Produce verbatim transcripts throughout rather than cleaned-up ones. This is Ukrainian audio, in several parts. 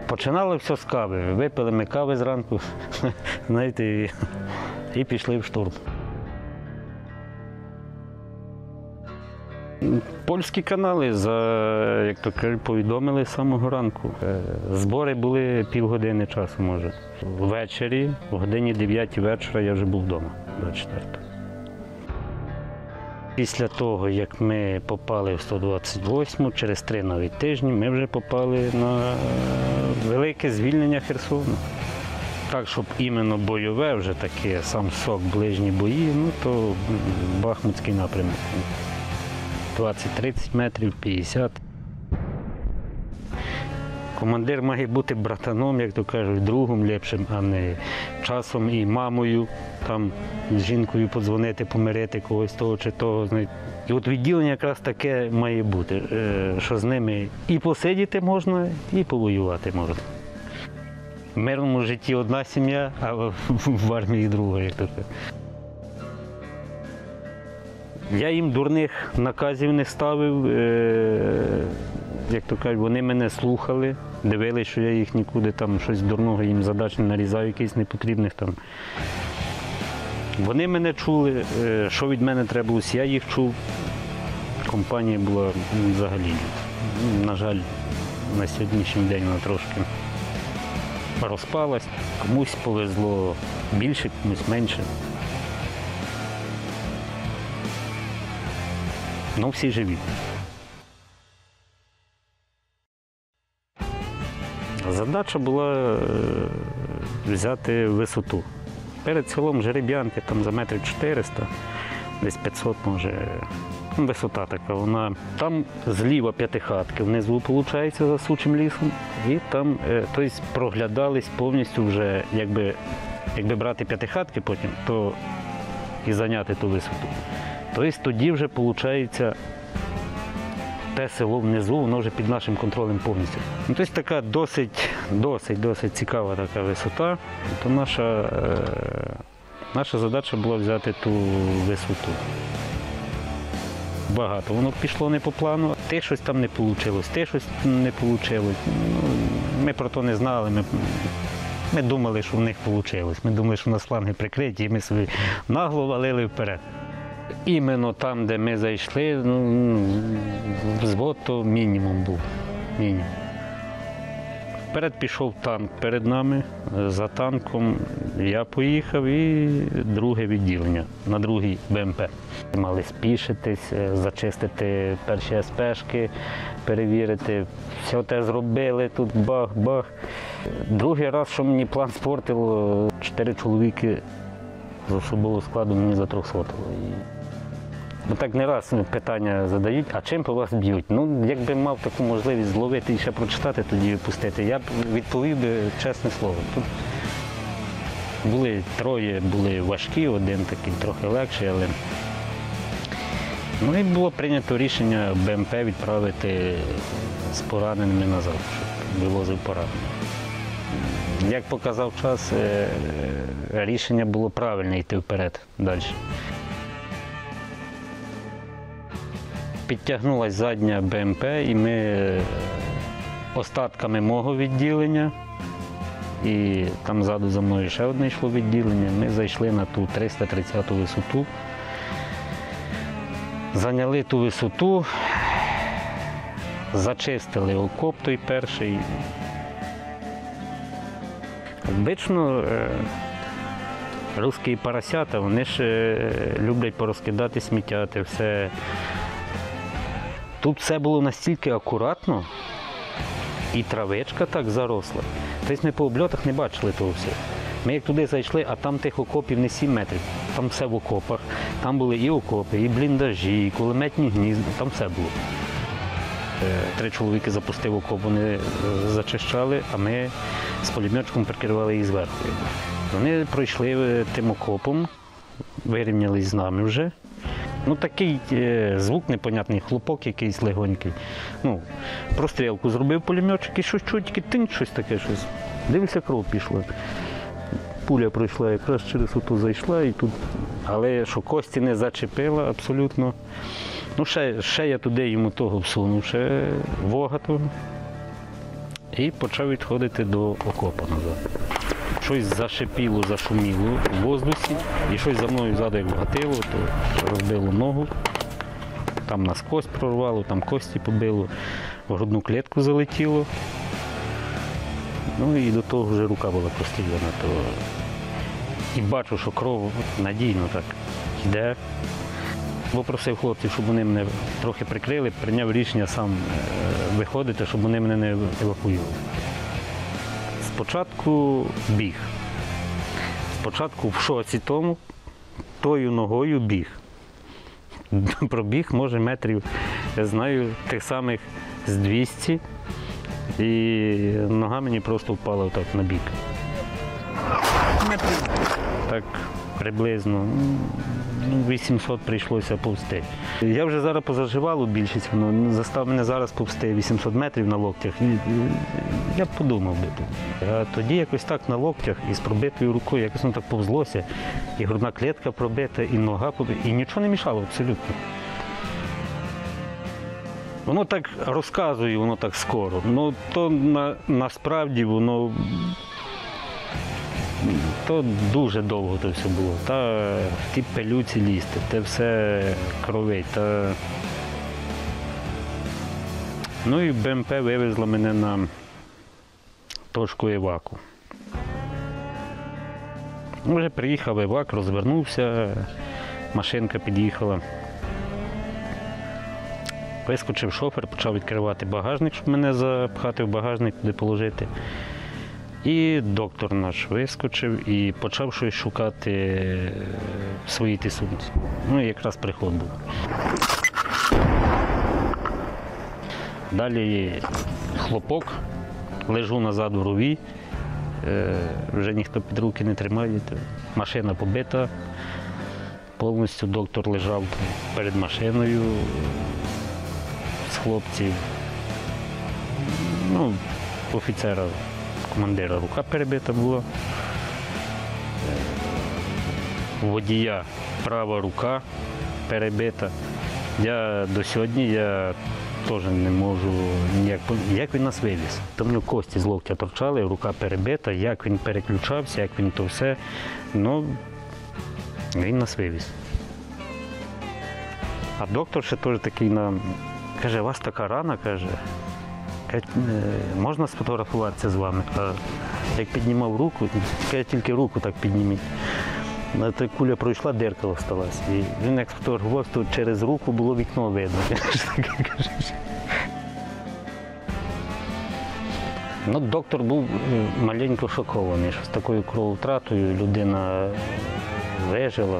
Починали все з кави. Випили ми кави зранку, знаєте, і, і пішли в штурм. Польські канали, за, як то кажуть, повідомили з самого ранку. Збори були півгодини часу, може. Ввечері, в годині дев'ятій вечора я вже був вдома, двадцять четвертого. Після того, як ми попали в сто двадцять восьму, через три навіть тижні, ми вже попали на велике звільнення Херсону. Так, щоб іменно бойове, вже таке, сам сок, ближні бої, ну то Бахмутський напрямок. двадцять-тридцять метрів, п'ятдесят. Командир має бути братаном, як то кажуть, другом ліпшим, а не часом і мамою, там, з жінкою подзвонити, помирити когось того чи того. І от відділення якраз таке має бути, що з ними і посидіти можна, і повоювати можна. В мирному житті одна сім'я, а в армії друга, як то кажуть. Я їм дурних наказів не ставив, як то кажуть, вони мене слухали, дивилися, що я їх нікуди там щось дурного їм задач не нарізаю, якихось непотрібних там. Вони мене чули, що від мене треба було, я їх чув. Компанія була взагалі, на жаль, на сьогоднішній день вона трошки розпалась. Комусь повезло більше, комусь менше. Ну, всі живі. Задача була взяти висоту. Перед селом Жереб'янки, там за метрів чотириста, десь п'ятсот, може, висота така. Вона, там зліва п'ятихатки, внизу, виходить, за сучим лісом. І там, тобто, проглядались повністю вже, якби, якби брати п'ятихатки потім, то і зайняти ту висоту. Тобто тоді вже, виходить, те село внизу, воно вже під нашим контролем повністю. Ну, тобто така досить, досить, досить цікава така висота. То наша, е, наша задача була взяти ту висоту. Багато. Воно пішло не по плану, те щось там не вийшло, те щось не вийшло. Ну, ми про то не знали. Ми, ми думали, що в них вийшло. Ми думали, що у нас фланги прикриті, і ми собі нагло валили вперед. Іменно там, де ми зайшли, ну, взвод то мінімум був. Мінімум. Вперед пішов танк перед нами, за танком я поїхав і друге відділення, на другий БМП. Мали спішитись, зачистити перші ес-пешки, перевірити. Все те зробили, тут бах-бах. Другий раз, що мені план спортило, чотири чоловіки з особового складу мені затрьохсотило. Бо так не раз питання задають, а чим по вас б'ють? Ну, якби мав таку можливість зловити і ще прочитати, тоді випустити, я б відповів би чесне слово. Тут були троє, були важкі, один такий трохи легший, але... Ну і було прийнято рішення БМП відправити з пораненими назад, щоб вивозив поранених. Як показав час, рішення було правильне йти вперед далі. Підтягнулася задня БМП, і ми остатками мого відділення, і там ззаду за мною ще одне йшло відділення, ми зайшли на ту триста тридцяту висоту, зайняли ту висоту, зачистили окоп той перший. Обично русські поросята, вони ж люблять порозкидати сміття, те все. Тут все було настільки акуратно, і травичка так заросла. Тобто ми по обльотах не бачили того всього. Ми як туди зайшли, а там тих окопів не сім метрів, там все в окопах. Там були і окопи, і бліндажі, і кулеметні гнізда, там все було. Три чоловіки запустив окоп, вони зачищали, а ми з пулеметчиком прикривали їх зверху. Вони пройшли тим окопом, вирівнялись з нами вже. Ну, такий е, звук непонятний, хлопок якийсь легонький. Ну, прострілку зробив пулеметчик і щось чуть, тільки тинь, щось таке, щось. Дивився, кров пішла. Пуля пройшла, якраз через ото зайшла і тут. Але що кості не зачепила абсолютно. Ну, ще, ще я туди йому того всунув, ще вога того. і почав відходити до окопа назад. Щось зашипіло, зашуміло в воздусі, і щось за мною ззаду як вгатило, то розбило ногу, там наскось прорвало, там кості побило, в грудну клітку залетіло. Ну і до того вже рука була простріляна. То... І бачу, що кров надійно так йде. Попросив хлопців, щоб вони мене трохи прикрили, прийняв рішення сам виходити, щоб вони мене не евакуювали. Спочатку біг. Спочатку в шоці тому, тою ногою біг. Пробіг, може, метрів, я знаю, тих самих з двісті, і нога мені просто впала так на бік. Так приблизно ну, вісімсот прийшлося повзти. Я вже зараз позаживало більшість, воно застав мене зараз повзти вісімсот метрів на локтях. Я б подумав би. А тоді якось так на локтях і з пробитою рукою, якось воно так повзлося, і грудна клітка пробита, і нога пробита, і нічого не мішало абсолютно. Воно так розказує, воно так скоро, ну то на, насправді воно то дуже довго це все було. Та в ті пилюці лізти, те все кровить. Та... Ну і БМП вивезла мене на точку еваку. Вже приїхав евак, розвернувся, машинка під'їхала. Вискочив шофер, почав відкривати багажник, щоб мене запхати в багажник, туди положити. І доктор наш вискочив і почав щось шукати в своїй тій сумці. Ну і якраз приход був. Далі хлопок, лежу назад у рові, вже ніхто під руки не тримає, машина побита, повністю доктор лежав перед машиною з хлопців, ну, офіцера. Командира рука перебита була, у водія права рука перебита. Я до сьогодні я теж не можу ніяк, як він нас вивіз. Там у нього кості з локтя торчали, рука перебита, як він переключався, як він то все. Ну, він нас вивіз. А доктор ще теж такий нам каже, у вас така рана, каже. Можна сфотографуватися з вами? А як піднімав руку, я тільки руку так підніміть. Та куля пройшла, дирка осталась. І він як сфотографувався, то через руку було вікно видно. Ну, доктор був маленько шокований, що з такою крововтратою людина вижила.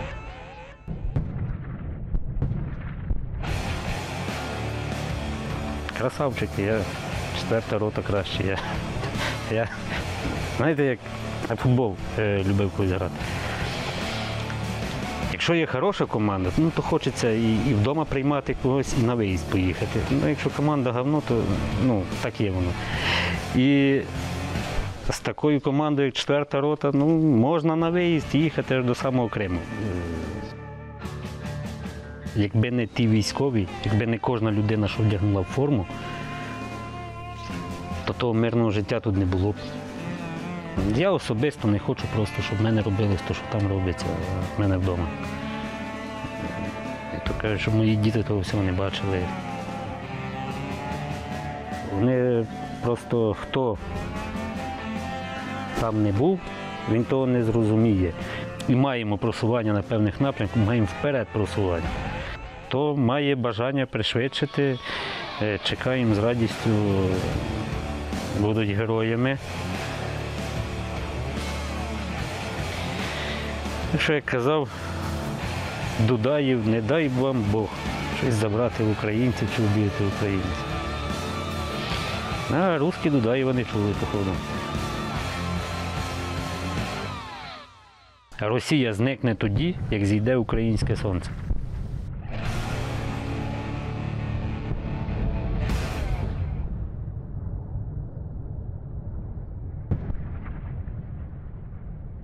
Красавчики, я четверта рота краще. Я, я, знаєте, як на футбол е, любив когось грати. Якщо є хороша команда, ну, то хочеться і, і вдома приймати когось, і на виїзд поїхати. Ну, якщо команда говно, то ну, так є воно. І з такою командою, як четверта рота, ну, можна на виїзд їхати аж до самого Криму. Якби не ті військові, якби не кожна людина, що вдягнула форму, то того мирного життя тут не було б. Я особисто не хочу просто, щоб в мене робилось те, що там робиться в мене вдома. Я то кажу, щоб мої діти того всього не бачили. Вони просто, хто там не був, він того не зрозуміє. І маємо просування на певних напрямках, маємо вперед просування. То має бажання пришвидшити, чекаємо з радістю, будуть героями. Що я казав, Дудаєв, не дай вам Бог щось забрати в українців чи вбити українців. А русські Дудаєва не чули, походу. Росія зникне тоді, як зійде українське сонце.